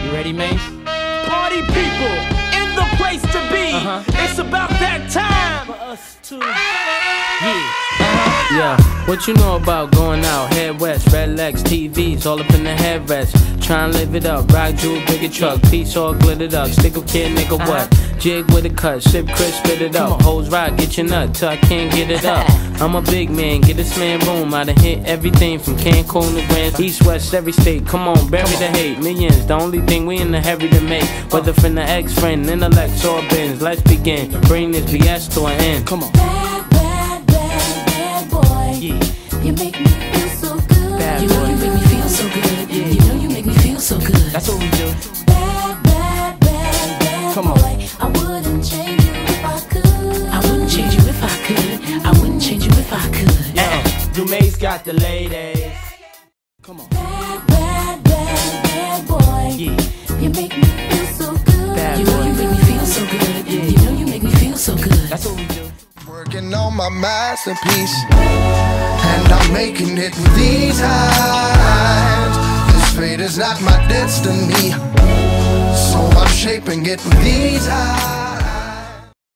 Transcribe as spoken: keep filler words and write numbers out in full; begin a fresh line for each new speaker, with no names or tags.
You ready, Mase?
Party people, in the place to be.
Uh-huh.
It's about that time
For us too. Yeah. Uh-huh. Yeah, what you know about going out? Head west, red legs, T Vs, all up in the headrest. Tryin' live it up, rock jewel, bigger truck, piece all glittered up. Stick a kid, nigga, what? Jig with a cut, sip crisp, spit it up. Hoes rock, get your nut till I can't get it up. I'm a big man, get this man room. I done hit everything from Cancun to Grand East, West, every state. Come on, bury the hate. Millions, the only thing we in the hurry to make. Whether from the ex-friend, intellect, or bins. Let's begin, bring this B S to an end. Come on.
Bad, bad, bad, bad boy.
Yeah.
You make me feel so good.
Bad
you know
boy.
you make me feel so good. Yeah. You know you make me feel so good.
That's what we do.
Bad, bad, bad, bad
Come on.
boy. I wouldn't change you if I could. I wouldn't change you if I could. I wouldn't change you if I could.
Yeah, do Mase got the ladies.
Come on.
Bad, bad, bad, bad boy.
Yeah.
You make me feel so good.
Bad
you know
boy.
you make me feel so good.
Yeah.
You know you make me feel so good.
That's what we do.
Working on my masterpiece, and I'm making it with these hands. This fate is not my destiny, so I'm shaping it with these eyes.